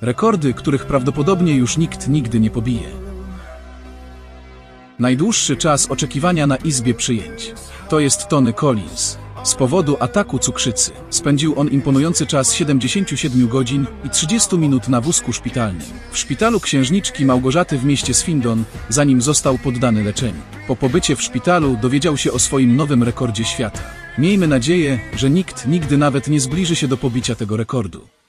Rekordy, których prawdopodobnie już nikt nigdy nie pobije. Najdłuższy czas oczekiwania na izbie przyjęć. To jest Tony Collins. Z powodu ataku cukrzycy spędził on imponujący czas 77 godzin i 30 minut na wózku szpitalnym. W szpitalu księżniczki Małgorzaty w mieście Swindon, zanim został poddany leczeniu. Po pobycie w szpitalu dowiedział się o swoim nowym rekordzie świata. Miejmy nadzieję, że nikt nigdy nawet nie zbliży się do pobicia tego rekordu.